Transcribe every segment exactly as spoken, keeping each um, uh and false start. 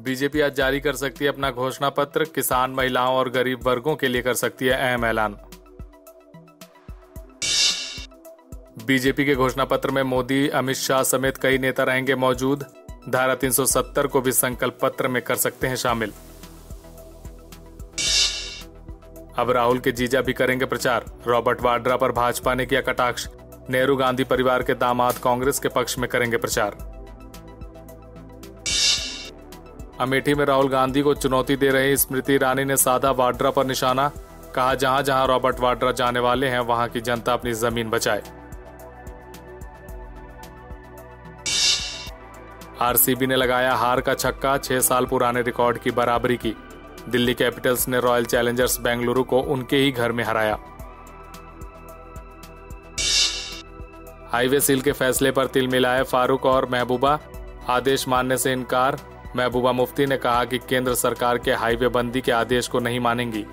BJP आज जारी कर सकती है अपना घोषणा पत्र, किसान, महिलाओं और गरीब वर्गों के लिए कर सकती है अहम ऐलान। बीजेपी के घोषणा पत्र में मोदी, अमित शाह समेत कई नेता रहेंगे मौजूद। धारा तीन सौ सत्तर को भी संकल्प पत्र में कर सकते हैं शामिल। अब राहुल के जीजा भी करेंगे प्रचार। रॉबर्ट वाड्रा पर भाजपा ने किया कटाक्ष। नेहरू गांधी परिवार के दामाद कांग्रेस के पक्ष में करेंगे प्रचार। अमेठी में राहुल गांधी को चुनौती दे रही स्मृति ईरानी ने साधा वाड्रा पर निशाना। कहा, जहां जहां रॉबर्ट वाड्रा जाने वाले हैं वहां की जनता अपनी जमीन बचाए। आरसीबी ने लगाया हार का छक्का, छह साल पुराने रिकॉर्ड की बराबरी की। दिल्ली कैपिटल्स ने रॉयल चैलेंजर्स बेंगलुरु को उनके ही घर में हराया। हाईवे सील के फैसले पर तिल मिलाए फारूक और महबूबा, आदेश मानने से इनकार। महबूबा मुफ्ती ने कहा कि केंद्र सरकार के हाईवे बंदी के आदेश को नहीं मानेंगी।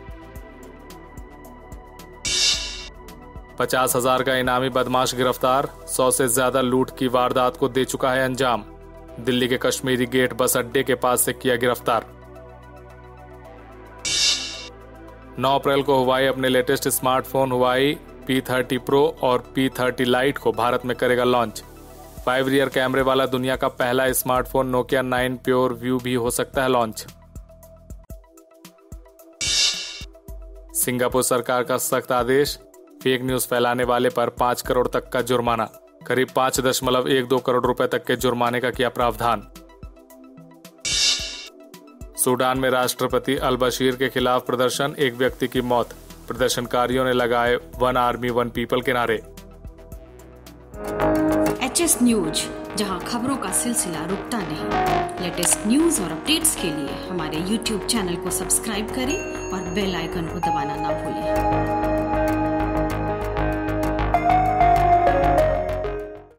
पचास हजार का इनामी बदमाश गिरफ्तार, सौ से ज्यादा लूट की वारदात को दे चुका है अंजाम। दिल्ली के कश्मीरी गेट बस अड्डे के पास से किया गिरफ्तार। नौ अप्रैल को हुवाई अपने latest smartphone Huawei P thirty pro और पी थर्टी लाइट को भारत में करेगा लॉन्च। फाइव रियर कैमरे वाला दुनिया का पहला smartphone Nokia nine PureView भी हो सकता है लॉन्च। सिंगापुर सरकार का सख्त आदेश, फेक न्यूज फैलाने वाले पर पांच करोड़ तक का जुर्माना। करीब पांच दशमलव एक दो करोड़ रुपए तक के जुर्माने का किया प्रावधान। सूडान में राष्ट्रपति अल बशीर के खिलाफ प्रदर्शन, एक व्यक्ति की मौत। प्रदर्शनकारियों ने लगाए वन आर्मी वन पीपल के नारे। एच एस न्यूज, जहां खबरों का सिलसिला रुकता नहीं। लेटेस्ट न्यूज और अपडेट्स के लिए हमारे यूट्यूब चैनल को सब्सक्राइब करें और बेल आइकन को दबाना ना भूलें।